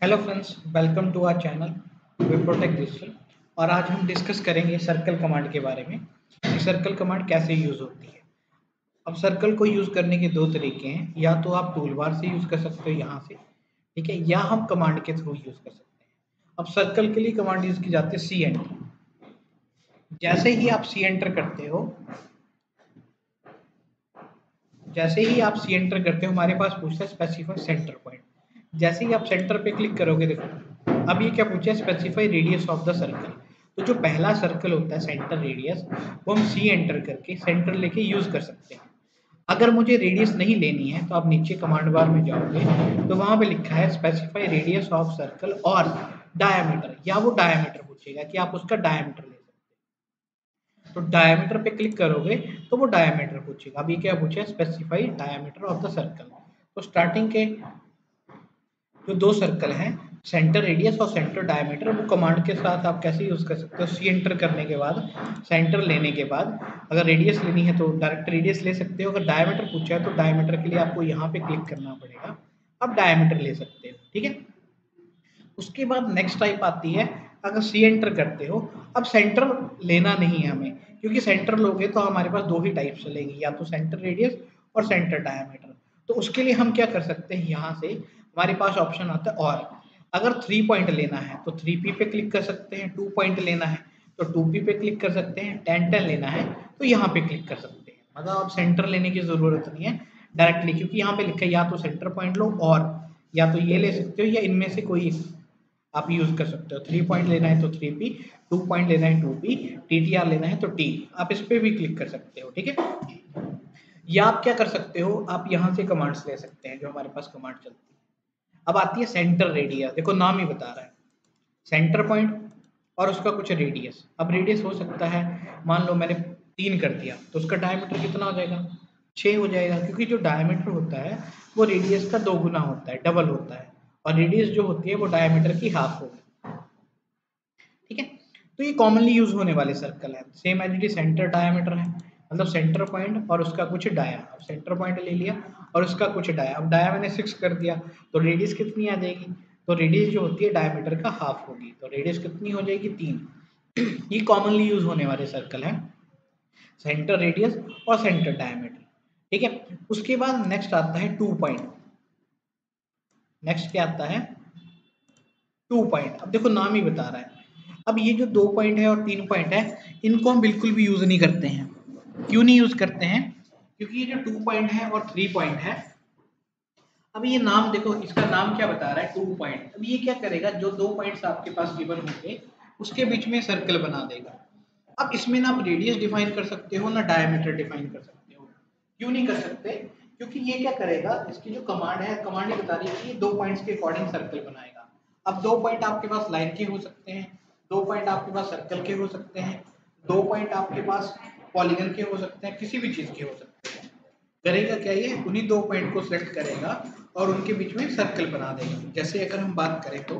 Hello friends, welcome to our channel Viprotech digital. और आज हम डिस्कस करेंगे सर्कल कमांड के बारे में कि सर्कल कमांड कैसे यूज़ होती है। अब सर्कल को यूज़ करने के दो तरीके हैं, या तो आप टूल बार से यूज़ कर सकते हो यहाँ से, ठीक है, या हम कमांड के थ्रू यूज़ कर सकते हैं। अब सर्कल के लिए कमांड यूज़ की जाती है सी एंटर। जैसे ही आप सी एंटर करते हो हमारे पास पूछता है स्पेसिफाई सेंटर पॉइंट। जैसे ही आप सेंटर पे क्लिक करोगे, देखो अब ये क्या पूछा है, specify radius of the circle. तो जो पहला सर्कल होता है सेंटर रेडियस, वो हम सी एंटर करके सेंटर लेके यूज कर सकते हैं। अगर मुझे रेडियस नहीं लेनी है तो आप नीचे कमांड बार में जाओगे तो वहां पे लिखा है स्पेसिफाई रेडियस ऑफ सर्कल और डायमीटर, या वो डायमीटर पूछेगा कि आप उसका डायमीटर ले सकते हैं। तो डायमीटर पे क्लिक करोगे तो वो डायमीटर पूछेगा। अभी क्या पूछा है, specify diameter of the circle. तो स्टार्टिंग के जो दो सर्कल हैं, सेंटर रेडियस और सेंटर डायमीटर, वो कमांड के साथ आप कैसे यूज कर सकते हो, सी एंटर करने के बाद, सेंटर लेने के बाद अगर रेडियस लेनी है तो डायरेक्ट रेडियस ले सकते हो। अगर डायमीटर पूछा है तो डायमीटर के लिए आपको यहाँ पे क्लिक करना पड़ेगा, आप डायमीटर ले सकते हो, ठीक है। उसके बाद नेक्स्ट टाइप आती है, अगर सी एंटर करते हो, अब सेंटर लेना नहीं है हमें, क्योंकि सेंटर लोगे तो हमारे पास दो ही टाइप चलेंगी, या तो सेंटर रेडियस और सेंटर डायमीटर। तो उसके लिए हम क्या कर सकते हैं, यहाँ से हमारे पास ऑप्शन आता है और अगर 3 पॉइंट लेना है तो 3P पे क्लिक कर सकते हैं, 2 पॉइंट लेना है तो 2P पे क्लिक कर सकते हैं, 10 लेना है तो यहाँ पे क्लिक कर सकते हैं। मतलब अब सेंटर लेने की जरूरत नहीं है डायरेक्टली, क्योंकि यहाँ पे लिखा है या तो सेंटर पॉइंट लो, और या तो ये ले सकते हो या इनमें से कोई आप यूज कर सकते हो। 3 पॉइंट लेना है तो 3P, 2 पॉइंट लेना है 2P, TTR लेना है तो T। आप इस पे भी क्लिक कर सकते हो, ठीक है। या आप क्या कर सकते हो, आप यहाँ से कमांड्स ले सकते हैं, जो हमारे पास कमांड चलती है। अब आती है सेंटर रेडियस, देखो नाम ही बता रहा है सेंटर पॉइंट और उसका कुछ रेडियस। अब रेडियस हो सकता है, मान लो मैंने 3 कर दिया तो उसका डायमीटर कितना हो जाएगा, 6 हो जाएगा, क्योंकि जो डायमीटर होता है वो रेडियस का 2 गुना होता है, डबल होता है, और रेडियस जो होती है वो डायमीटर की हाफ होगी, ठीक है। तो ये कॉमनली यूज होने वाले सर्कल है, same as it is centre diameter है, मतलब सेंटर पॉइंट और उसका कुछ डाया। अब सेंटर पॉइंट ले लिया और उसका कुछ डाया, अब डाया मैंने 6 कर दिया तो रेडियस कितनी आ जाएगी, तो रेडियस जो होती है डायमीटर का हाफ होगी, तो रेडियस कितनी हो जाएगी, 3। ये कॉमनली यूज होने वाले सर्कल है, सेंटर रेडियस और सेंटर डायमीटर, ठीक है। उसके बाद नेक्स्ट आता है 2 पॉइंट। नेक्स्ट क्या आता है, 2 पॉइंट। अब देखो नाम ही बता रहा है, अब ये जो 2 पॉइंट है और 3 पॉइंट है, इनको हम बिल्कुल भी यूज नहीं करते हैं। क्यों नहीं यूज करते हैं, क्योंकि ये जो 2 पॉइंट है और 3 पॉइंट है, अब ये नाम देखो, इसका नाम क्या बता रहा है, 2 पॉइंट। अब ये क्या करेगा, जो 2 पॉइंट्स आपके पास गिवन होंगे उसके बीच में सर्कल बना देगा। अब इसमें ना आप रेडियस डिफाइन कर सकते हो ना डायमीटर डिफाइन कर सकते हो। क्यों नहीं कर सकते, क्योंकि ये क्या करेगा, इसकी जो कमांड है, कमांड ही बता रही है कि 2 पॉइंट्स के अकॉर्डिंग सर्कल बनाएगा। अब 2 पॉइंट आपके पास लाइन के हो सकते हैं, 2 पॉइंट आपके पास सर्कल के हो सकते हैं, 2 पॉइंट आपके पास पॉलीगन के हो सकते हैं, किसी भी चीज के हो सकते हैं। करेगा क्या, ये उन्हीं 2 पॉइंट को सिलेक्ट करेगा और उनके बीच में सर्कल बना देगा। जैसे अगर हम बात करें तो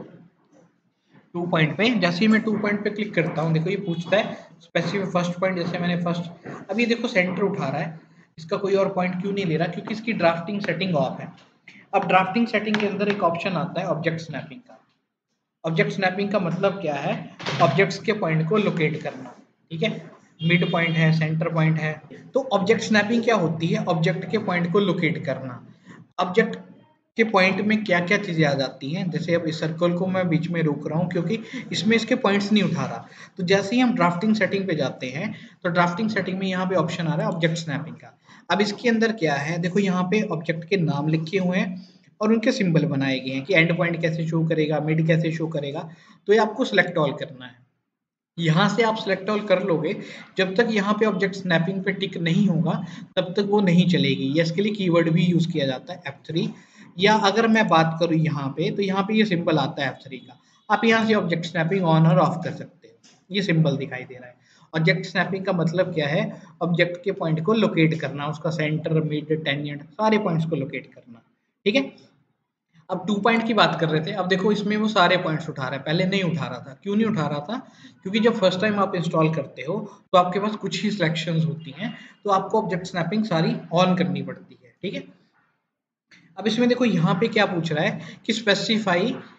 2 पॉइंट पे, जैसे ही मैं 2 पॉइंट पे क्लिक करता हूँ, देखो ये पूछता है स्पेसिफिक फर्स्ट पॉइंट, जैसे मैंने फर्स्ट, अब ये देखो सेंटर उठा रहा है, इसका कोई और पॉइंट क्यों नहीं ले रहा, क्योंकि इसकी ड्राफ्टिंग सेटिंग ऑफ है। अब ड्राफ्टिंग सेटिंग के अंदर एक ऑप्शन आता है ऑब्जेक्ट स्नैपिंग का। ऑब्जेक्ट स्नैपिंग का मतलब क्या है, ऑब्जेक्ट्स के पॉइंट को लोकेट करना, ठीक है। मिड पॉइंट है, सेंटर पॉइंट है, तो ऑब्जेक्ट स्नैपिंग क्या होती है, ऑब्जेक्ट के पॉइंट को लोकेट करना। ऑब्जेक्ट के पॉइंट में क्या क्या चीजें आ जाती हैं, जैसे अब इस सर्कल को मैं बीच में रोक रहा हूँ क्योंकि इसमें इसके पॉइंट्स नहीं उठा रहा। तो जैसे ही हम ड्राफ्टिंग सेटिंग पे जाते हैं तो ड्राफ्टिंग सेटिंग में यहाँ पे ऑप्शन आ रहा है ऑब्जेक्ट स्नैपिंग का। अब इसके अंदर क्या है, देखो यहाँ पे ऑब्जेक्ट के नाम लिखे हुए हैं और उनके सिंबल बनाए गए हैं कि एंड पॉइंट कैसे शो करेगा, मिड कैसे शो करेगा। तो ये आपको सिलेक्ट ऑल करना है। यहाँ से आप सिलेक्ट ऑल कर लोगे, जब तक यहाँ पे ऑब्जेक्ट स्नैपिंग पे टिक नहीं होगा तब तक वो नहीं चलेगी। ये इसके लिए कीवर्ड भी यूज किया जाता है F3। या अगर मैं बात करूँ यहाँ पे, तो यहाँ पे ये सिंबल आता है F3 का, आप यहाँ से ऑब्जेक्ट स्नैपिंग ऑन और ऑफ कर सकते हो। ये सिंबल दिखाई दे रहा है। ऑब्जेक्ट स्नैपिंग का मतलब क्या है, ऑब्जेक्ट के पॉइंट को लोकेट करना, उसका सेंटर, मिड, टेंजेंट, सारे पॉइंट्स को लोकेट करना, ठीक है। अब 2 पॉइंट की बात कर रहे थे, अब देखो इसमें वो सारे पॉइंट्स उठा रहा है, पहले नहीं उठा रहा था। क्यों नहीं उठा रहा था, क्योंकि जब फर्स्ट टाइम आप इंस्टॉल करते हो तो आपके पास कुछ ही सिलेक्शंस होती हैं, तो आपको ऑब्जेक्ट स्नैपिंग सारी ऑन करनी पड़ती है, ठीक है। अब इसमें देखो यहाँ पे क्या पूछ रहा है कि specify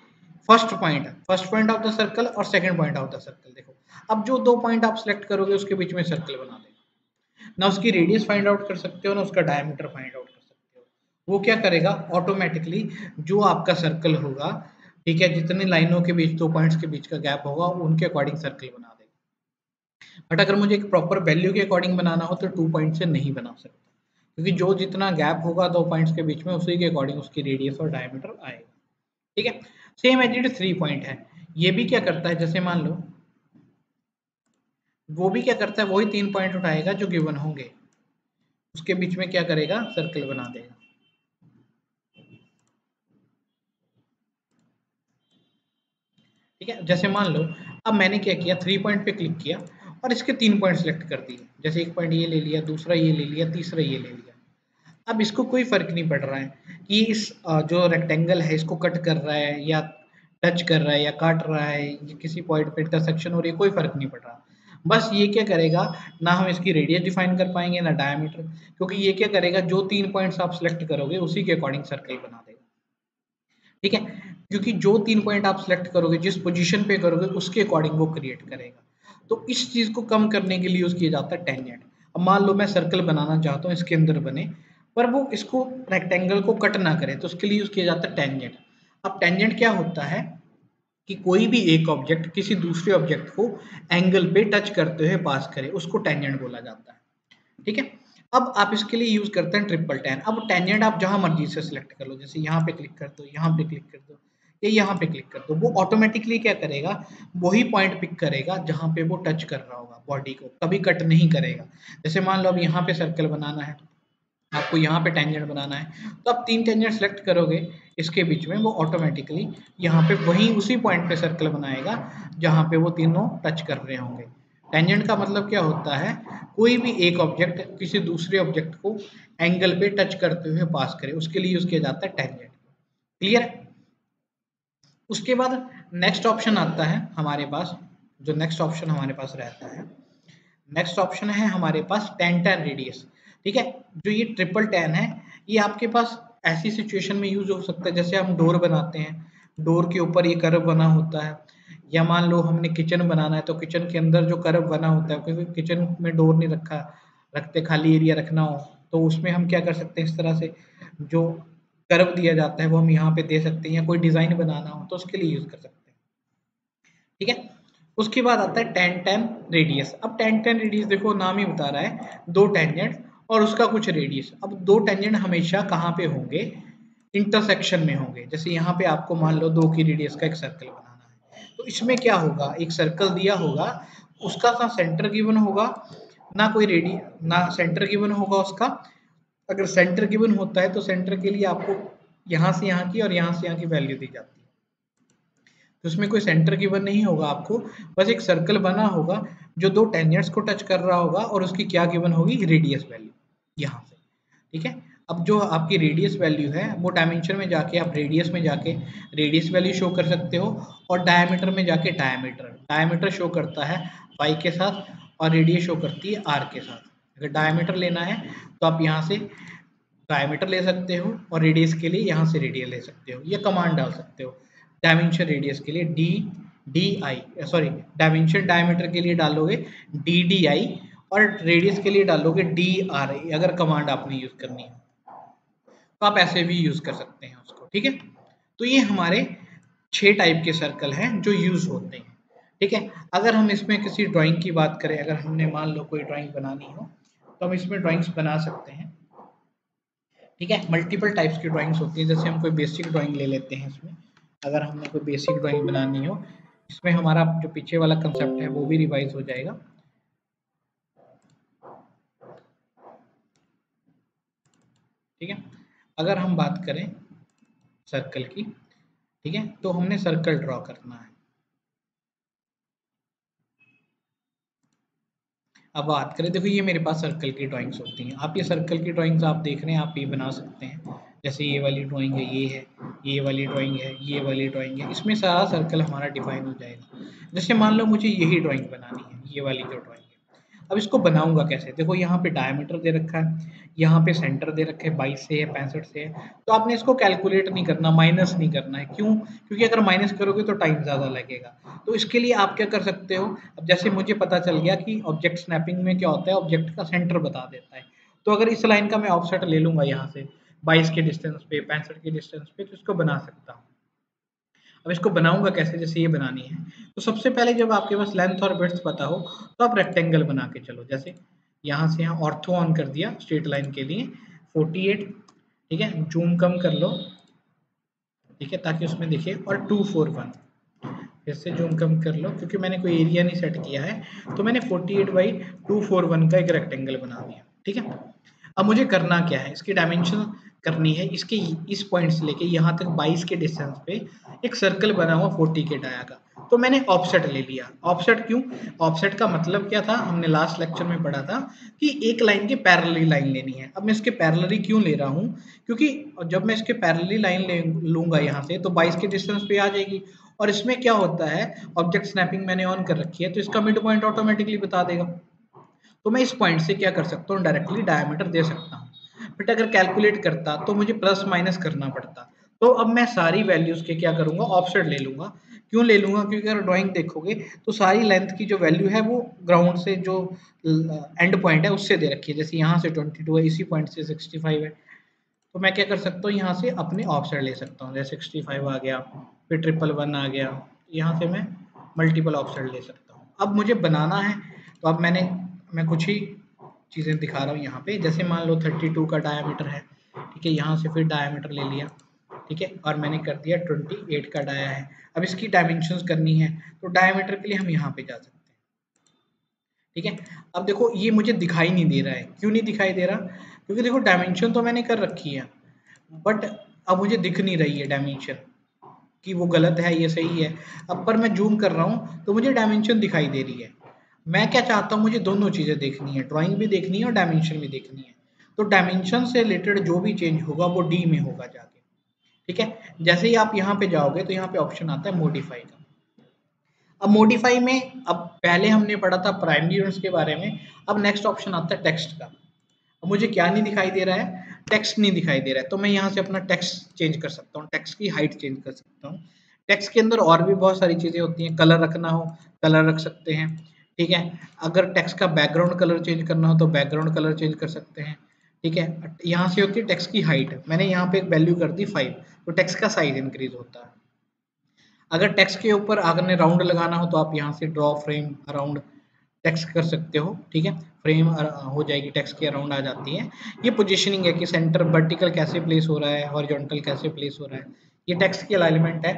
first point of the circle और second point of the circle. देखो अब जो दो पॉइंट आप सिलेक्ट करोगे उसके बीच में सर्कल बना देगा। ना उसकी रेडियस फाइंड आउट कर सकते हो ना उसका डायमीटर फाइंड आउट कर सकते हो। वो क्या करेगा, ऑटोमेटिकली जो आपका सर्कल होगा, ठीक है, जितनी लाइनों के बीच, दो पॉइंट्स के बीच का गैप होगा उनके अकॉर्डिंग सर्कल बना देगा। बट अगर मुझे एक प्रॉपर वैल्यू के अकॉर्डिंग बनाना हो तो 2 पॉइंट से नहीं बना सकता, क्योंकि जो जितना गैप होगा दो पॉइंट्स के बीच में उसी के अकॉर्डिंग उसकी रेडियस और डायमीटर आएगा। ठीक है, सेम एज इट 3 पॉइंट है। ये भी क्या करता है, जैसे मान लो वो भी क्या करता है, वही 3 पॉइंट उठाएगा जो गिवन होंगे, उसके बीच में क्या करेगा, सर्कल बना देगा। ठीक है, जैसे मान लो अब मैंने क्या किया, 3 पॉइंट पे क्लिक किया और इसके 3 पॉइंट सेलेक्ट कर दिए। जैसे एक पॉइंट ये ले लिया, दूसरा ये ले लिया, तीसरा ये ले लिया। अब इसको कोई फर्क नहीं पड़ रहा है कि इस जो रेक्टेंगल है इसको कट कर रहा है या टच कर रहा है या काट रहा है, या किसी पॉइंट पे इंटरसेक्शन हो रही है, कोई फर्क नहीं पड़ रहा। बस ये क्या करेगा, ना हम इसकी रेडियस डिफाइन कर पाएंगे ना डायमीटर, क्योंकि ये क्या करेगा, जो 3 पॉइंट्स आप सिलेक्ट करोगे उसी के अकॉर्डिंग सर्कल बना देगा। ठीक है, क्योंकि जो 3 पॉइंट आप सिलेक्ट करोगे, जिस पोजीशन पे करोगे उसके अकॉर्डिंग वो क्रिएट करेगा। तो इस चीज को कम करने के लिए यूज किया जाता है टेंजेंट। अब मान लो मैं सर्कल बनाना चाहता हूँ, इसके अंदर बने पर वो इसको रेक्टेंगल को कट ना करे, तो उसके लिए यूज किया जाता है टेंजेंट। अब टेंजेंट क्या होता है कि कोई भी एक ऑब्जेक्ट किसी दूसरे ऑब्जेक्ट को एंगल पे टच करते हुए पास करे, उसको टेंजेंट बोला जाता है। ठीक है, अब आप इसके लिए यूज करते हैं ट्रिपल टेन। अब टेंजेंट आप जहां मर्जी से सिलेक्ट कर लो, जैसे यहाँ पे क्लिक कर दो, यहाँ पे क्लिक कर दो, या यहाँ पे क्लिक कर दो, वो ऑटोमेटिकली क्या करेगा, वही पॉइंट पिक करेगा जहां पे वो टच कर रहा होगा बॉडी को, कभी कट नहीं करेगा। जैसे मान लो अब यहाँ पे सर्कल बनाना है, आपको यहाँ पे टेंजेंट बनाना है, तो आप 3 टेंजेंट सेलेक्ट करोगे इसके बीच में, वो ऑटोमेटिकली यहाँ पे वही उसी पॉइंट पे सर्कल बनाएगा जहाँ पे वो तीनों टच कर रहे होंगे। टेंजेंट का मतलब क्या होता है, कोई भी एक ऑब्जेक्ट किसी दूसरे ऑब्जेक्ट को एंगल पे टच करते हुए पास करे, उसके लिए यूज किया जाता है टेंजेंट। क्लियर है? उसके बाद नेक्स्ट ऑप्शन आता है हमारे पास, जो नेक्स्ट ऑप्शन हमारे पास रहता है, नेक्स्ट ऑप्शन है हमारे पास टेन टेन रेडियस। ठीक है, जो ये ट्रिपल टेन है, ये आपके पास ऐसी सिचुएशन में यूज हो सकता है जैसे हम डोर बनाते हैं, डोर के ऊपर ये कर्व बना होता है, या मान लो हमने किचन बनाना है तो किचन के अंदर जो कर्व बना होता है, क्योंकि किचन में डोर नहीं रखते, खाली एरिया रखना हो तो उसमें हम क्या कर सकते हैं, इस तरह से जो कर्व दिया जाता है वो हम यहाँ पे दे सकते हैं, या कोई डिजाइन बनाना हो तो उसके लिए यूज कर सकते हैं। ठीक है, उसके बाद आता है टेन टेन रेडियस। अब टेन टेन रेडियस देखो नाम ही बता रहा है, दो टेंजेंट और उसका कुछ रेडियस। अब दो टेंजेंट हमेशा कहाँ पे होंगे, इंटरसेक्शन में होंगे। जैसे यहाँ पे आपको मान लो 2 की रेडियस का एक सर्कल बनाना है, तो इसमें क्या होगा, एक सर्कल दिया होगा, उसका ना सेंटर गिवन होगा, ना कोई रेडियस, ना सेंटर गिवन होगा उसका। अगर सेंटर गिवन होता है तो सेंटर के लिए आपको यहाँ से यहाँ की और यहाँ से यहाँ की वैल्यू दी जाती है, तो उसमें कोई सेंटर गिवन नहीं होगा आपको, बस एक सर्कल बना होगा जो दो टेंजेंट्स को टच कर रहा होगा और उसकी क्या गिवन होगी, रेडियस वैल्यू यहाँ से। ठीक है, अब जो आपकी रेडियस वैल्यू है वो डायमेंशन में जाके आप रेडियस में जाके रेडियस वैल्यू शो कर सकते हो, और डायमीटर में जाके डायमीटर डायमीटर शो करता है y के साथ और रेडियस शो करती है r के साथ। अगर डायमीटर लेना है तो आप यहाँ से डायमीटर ले सकते हो और रेडियस के लिए यहाँ से रेडियस ले सकते हो, या कमांड डाल सकते हो डायमेंशन रेडियस के लिए सॉरी डायमेंशन डायमीटर के लिए डालोगे DDI और रेडियस के लिए डालोगे DRI, अगर कमांड आपने यूज करनी है तो आप ऐसे भी यूज कर सकते हैं उसको। ठीक है, तो ये हमारे 6 टाइप के सर्कल हैं जो यूज होते हैं। ठीक है, अगर हम इसमें किसी ड्राइंग की बात करें, अगर हमने मान लो कोई ड्राइंग बनानी हो तो हम इसमें ड्राइंग्स बना सकते हैं। ठीक है, मल्टीपल टाइप्स की ड्राइंग्स होती है। जैसे हम कोई बेसिक ड्राइंग ले लेते हैं, इसमें अगर हमने कोई बेसिक ड्राइंग बनानी हो, इसमें हमारा जो पीछे वाला कंसेप्ट है वो भी रिवाइज हो जाएगा। ठीक है, अगर हम बात करें सर्कल की, ठीक है, तो हमने सर्कल ड्रॉ करना है। अब बात करें, देखो ये मेरे पास सर्कल की ड्राइंग्स होती हैं। आप ये सर्कल की ड्राइंग्स आप देख रहे हैं, आप ये बना सकते हैं। जैसे ये वाली ड्राइंग है, ये है, ये वाली ड्राइंग है, ये वाली ड्राइंग है, इसमें सारा सर्कल हमारा डिफाइन हो जाएगा। जैसे मान लो मुझे यही ड्राइंग बनानी है, ये वाली जो ड्राइंग है, अब इसको बनाऊंगा कैसे? देखो यहाँ पे डायमीटर दे रखा है, यहाँ पे सेंटर दे रखे हैं, 22 से है, 65 से है। तो आपने इसको कैलकुलेट नहीं करना, माइनस नहीं करना है। क्यों? क्योंकि अगर माइनस करोगे तो टाइम ज़्यादा लगेगा। तो इसके लिए आप क्या कर सकते हो, अब जैसे मुझे पता चल गया कि ऑब्जेक्ट स्नैपिंग में क्या होता है, ऑब्जेक्ट का सेंटर बता देता है। तो अगर इस लाइन का मैं ऑफसेट ले लूंगा यहाँ से 22 के डिस्टेंस पे, 65 के डिस्टेंस पे, तो इसको बना सकता हूँ। अब इसको बनाऊंगा कैसे? जैसे ये बनानी है, तो सबसे पहले जब आपके पास लेंथ और विड्थ पता हो तो आप रेक्टेंगल बना के चलो। जैसे यहाँ से यहाँ ऑर्थो ऑन कर दिया स्ट्रेट लाइन के लिए 48, ठीक है, जूम कम कर लो, ठीक है, ताकि उसमें दिखे, और 241 फिर से जूम कम कर लो, क्योंकि मैंने कोई एरिया नहीं सेट किया है, तो मैंने 48/241 का एक रेक्टेंगल बना दिया। ठीक है, अब मुझे करना क्या है, इसकी डायमेंशन करनी है, इसके इस पॉइंट से लेके यहाँ तक 22 के डिस्टेंस पे एक सर्कल बना हुआ 40 के डाया का। तो मैंने ऑफसेट ले लिया। ऑफसेट क्यों? ऑफसेट का मतलब क्या था, हमने लास्ट लेक्चर में पढ़ा था कि एक लाइन के पैरेलली लाइन लेनी है। अब मैं इसके पैरेलली क्यों ले रहा हूँ? क्योंकि जब मैं इसके पैरेलली लाइन लूंगा यहाँ से, तो 22 के डिस्टेंस पे आ जाएगी, और इसमें क्या होता है, ऑब्जेक्ट स्नैपिंग मैंने ऑन कर रखी है, तो इसका मिड पॉइंट ऑटोमेटिकली बता देगा। तो मैं इस पॉइंट से क्या कर सकता हूँ, डायरेक्टली डायमीटर दे सकता हूँ। बट अगर कैलकुलेट करता तो मुझे प्लस माइनस करना पड़ता। तो अब मैं सारी वैल्यूज के क्या करूंगा, ऑफसेट ले लूंगा। क्यों ले लूंगा? क्योंकि अगर ड्राइंग देखोगे तो सारी लेंथ की जो वैल्यू है वो ग्राउंड से जो एंड पॉइंट है उससे दे रखी है। जैसे यहाँ से 22 है, इसी पॉइंट से 65 है, तो मैं क्या कर सकता हूँ, यहाँ से अपने ऑफसेट ले सकता हूँ। जैसे 65 आ गया, फिर 111 आ गया, यहाँ से मैं मल्टीपल ऑफसेट ले सकता हूँ। अब मुझे बनाना है, तो अब मैं कुछ ही चीज़ें दिखा रहा हूँ यहाँ पे। जैसे मान लो 32 का डायामीटर है, ठीक है, यहाँ से फिर डायामीटर ले लिया, ठीक है, और मैंने कर दिया 28 का डाया है। अब इसकी डायमेंशंस करनी है, तो डायामीटर के लिए हम यहाँ पे जा सकते हैं। ठीक है, अब देखो ये मुझे दिखाई नहीं दे रहा है। क्यों नहीं दिखाई दे रहा? क्योंकि देखो डायमेंशन तो मैंने कर रखी है, बट अब मुझे दिख नहीं रही है डायमेंशन कि वो गलत है, ये सही है। अब पर मैं जूम कर रहा हूँ तो मुझे डायमेंशन दिखाई दे रही है। मैं क्या चाहता हूँ, मुझे दोनों चीज़ें देखनी है, ड्राइंग भी देखनी है और डायमेंशन भी देखनी है। तो डायमेंशन से रिलेटेड जो भी चेंज होगा वो डी में होगा जाके। ठीक है, जैसे ही आप यहाँ पे जाओगे तो यहाँ पे ऑप्शन आता है मॉडिफाई का। अब मॉडिफाई में, अब पहले हमने पढ़ा था प्राइमरी यूनिट्स के बारे में, अब नेक्स्ट ऑप्शन आता है टेक्स्ट का। अब मुझे क्या नहीं दिखाई दे रहा है, टेक्स्ट नहीं दिखाई दे रहा है, तो मैं यहाँ से अपना टेक्स्ट चेंज कर सकता हूँ, टेक्स्ट की हाइट चेंज कर सकता हूँ। टेक्स्ट के अंदर और भी बहुत सारी चीज़ें होती हैं, कलर रखना हो कलर रख सकते हैं। ठीक है, अगर टेक्स्ट का बैकग्राउंड कलर चेंज करना हो तो बैकग्राउंड कलर चेंज कर सकते हैं। ठीक है, यहाँ से होती है टेक्स्ट की हाइट, मैंने यहाँ पे एक वैल्यू कर दी 5, तो टेक्स्ट का साइज इंक्रीज होता है। अगर टेक्स्ट के ऊपर आपने राउंड लगाना हो तो आप यहाँ से ड्रॉ फ्रेम अराउंड टेक्स्ट कर सकते हो। ठीक है, फ्रेम हो जाएगी, टेक्स्ट के अराउंड आ जाती है। ये पोजीशनिंग है कि सेंटर वर्टिकल कैसे प्लेस हो रहा है, हॉरिजॉन्टल कैसे प्लेस हो रहा है, ये टेक्स्ट की अलाइनमेंट है।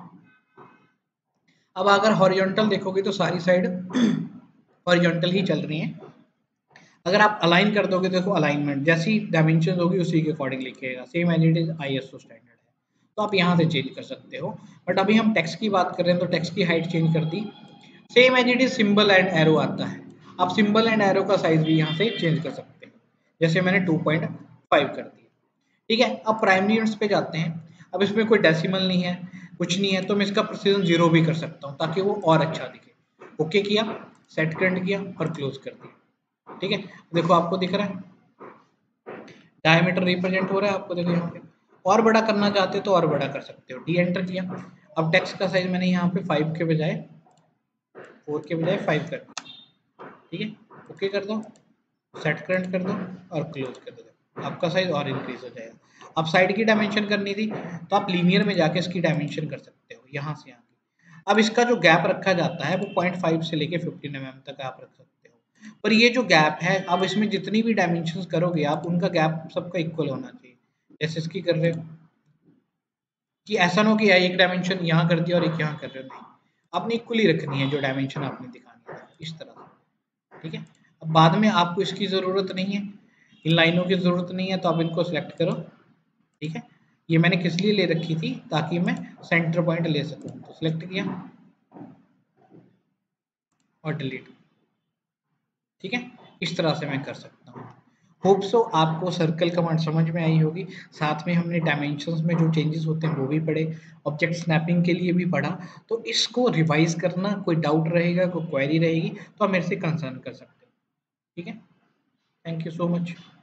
अब अगर हॉरिजॉन्टल देखोगे तो सारी साइड हॉरिजॉन्टल ही चल रही हैं। अगर आप अलाइन कर दोगे, देखो अलाइनमेंट जैसी डायमेंशन होगी उसी के अकॉर्डिंग लिखिएगा, same as it is ISO standard है। तो आप यहाँ से चेंज कर सकते हो। बट अभी हम टेक्स्ट की बात कर रहे हैं, तो टेक्स्ट की हाइट चेंज कर दी, same as it is symbol and arrow आता है। आप सिंबल एंड एरो का साइज भी यहाँ से चेंज कर सकते हैं, जैसे मैंने 2.5 कर दिया। ठीक है, अब प्राइमरी यूनिट्स पे जाते हैं। अब इसमें कोई डेसिमल नहीं है, कुछ नहीं है, तो मैं इसका प्रिसीजन 0 भी कर सकता हूँ ताकि वो और अच्छा दिखे। ओके किया, सेट करंट किया और क्लोज कर दिया। ठीक है, देखो आपको दिख रहा है डायमीटर रिप्रेजेंट हो रहा है आपको, देखो यहाँ पे। और बड़ा करना चाहते हो तो और बड़ा कर सकते हो, डी एंटर किया। अब टेक्स्ट का साइज मैंने यहाँ पे 5 के बजाय 4 के बजाय 5 कर दिया। ठीक है, ओके कर दो, सेट करंट कर दो और क्लोज कर दो, आपका साइज और इंक्रीज हो जाएगा। अब साइड की डायमेंशन करनी थी तो आप लीनियर में जाके इसकी डायमेंशन कर सकते हो, यहाँ से यहाँ की। अब इसका जो गैप रखा जाता है वो 0.5 से लेके 15 mm तक आप रख सकते हो। पर ये जो गैप है, अब इसमें जितनी भी डायमेंशन करोगे आप, उनका गैप सबका इक्वल होना चाहिए। जैसे इसकी कर रहे हो कि ऐसा ना हो कि एक डायमेंशन यहाँ कर दिया और एक यहाँ कर रहे हो, नहीं, आपने इक्वली रखनी है जो डायमेंशन आपने दिखानी है, इस तरह से। ठीक है, अब बाद में आपको इसकी ज़रूरत नहीं है, इन लाइनों की ज़रूरत नहीं है, तो आप इनको सेलेक्ट करो। ठीक है, ये मैंने किस लिए ले रखी थी, ताकि मैं सेंटर पॉइंट ले सकूं, तो सिलेक्ट किया और डिलीट। ठीक है, इस तरह से मैं कर सकता हूँ। होप सो आपको सर्कल कमांड समझ में आई होगी। साथ में हमने डायमेंशंस में जो चेंजेस होते हैं वो भी पढ़े, ऑब्जेक्ट स्नैपिंग के लिए भी पढ़ा। तो इसको रिवाइज करना, कोई डाउट रहेगा, कोई क्वेरी रहेगी तो आप मेरे से कंसर्न कर सकते हो। ठीक है, थैंक यू सो मच।